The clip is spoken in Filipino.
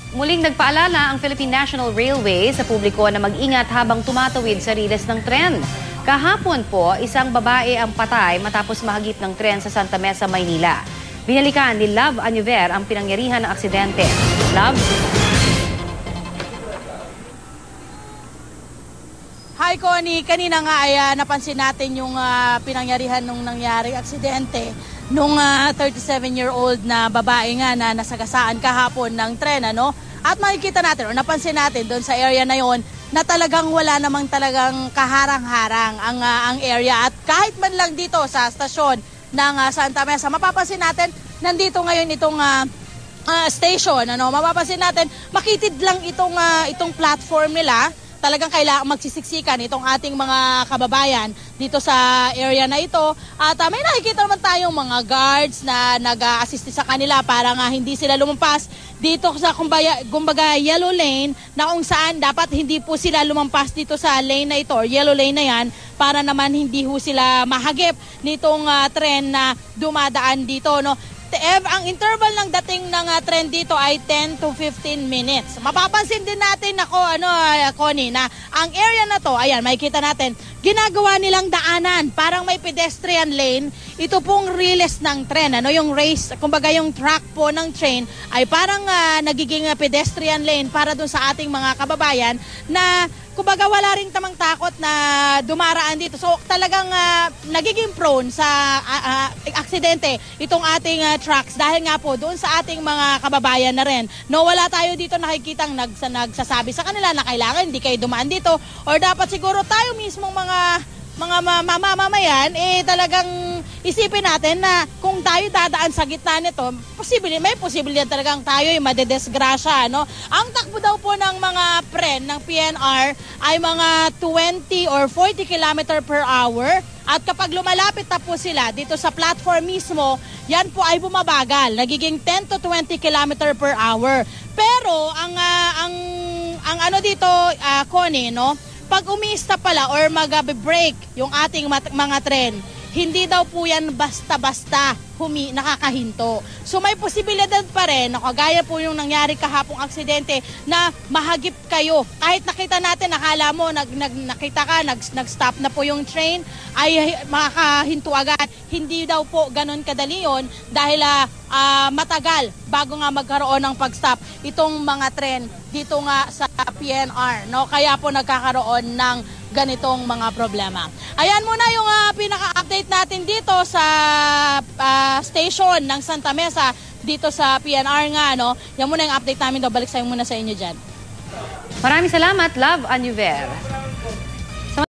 Muling nagpaalala ang Philippine National Railway sa publiko na mag-ingat habang tumatawid sa riles ng tren. Kahapon po, isang babae ang patay matapos mahagip ng tren sa Santa Mesa, Maynila. Binalikan ni Love Anuver ang pinangyarihan ng aksidente. Love? Hi Connie, kanina nga ay napansin natin yung pinangyarihan nung nangyaring aksidente nung 37-year-old na babae nga na nasagasaan kahapon ng tren, ano? At makikita natin o napansin natin doon sa area na yon na talagang wala namang talagang kaharang-harang ang area. At kahit man lang dito sa stasyon ng Santa Mesa, mapapansin natin nandito ngayon itong station, ano? Mapapansin natin makitid lang itong platform nila. Talagang kailangan magsisiksikan itong ating mga kababayan dito sa area na ito. At may nakikita naman tayong mga guards na nag-assist sa kanila para nga hindi sila lumampas dito sa kumbaga yellow lane na kung saan dapat hindi po sila lumampas dito sa lane na ito or yellow lane na yan para naman hindi po sila mahagip nitong tren na dumadaan dito, no? Ang interval ng dating ng tren dito ay 10 to 15 minutes. Mapapansin din natin Connie, na ang area na to, ayan, makikita natin, ginagawa nilang daanan, parang may pedestrian lane. Ito pong riles ng tren, yung race, kumbaga yung track po ng train ay parang nagiging pedestrian lane para dun sa ating mga kababayan na kumbaga wala rin tamang takot na dumaraan dito. So talagang nagiging prone sa aksidente itong ating trucks dahil nga po doon sa ating mga kababayan na rin. No, wala tayo dito nakikitang nagsasabi sa kanila na kailangan hindi kayo dumaan dito or dapat siguro tayo mismong mga mamamayan talagang isipin natin na kung tayo dadaan sa gitna nito, may posibilidad talagang tayo ay madedesgrasya, no? Ang takbo daw po ng mga pren ng PNR ay mga 20 or 40 km per hour at kapag lumalapit na po sila dito sa platform mismo, yan po ay bumabagal, nagiging 10 to 20 km per hour. Pero ang dito, Connie, no? Pag umiista pala or mag-break yung ating mga tren, hindi daw po yan basta-basta nakakahinto. So may posibilidad pa rin, kagaya po yung nangyari kahapong aksidente na mahagip kayo. Kahit nakita natin, nakala mo, nakita ka, nag-stop na po yung train, ay makakahinto agad. Hindi daw po ganun kadali yun dahil matagal bago nga magkaroon ng pag-stop itong mga tren dito nga sa PNR, no? Kaya po nagkakaroon ng ganitong mga problema. Ayan muna yung pinaka-update natin dito sa station ng Santa Mesa dito sa PNR nga, no? Yan muna yung update namin. Balik muna sa inyo dyan. Maraming salamat, Love Anuver.